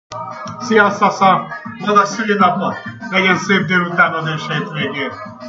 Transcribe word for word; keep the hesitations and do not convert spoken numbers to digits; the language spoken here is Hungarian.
Szia, Szasza! Boldog szülinapot! Legyen szép délutánod és hétvégén!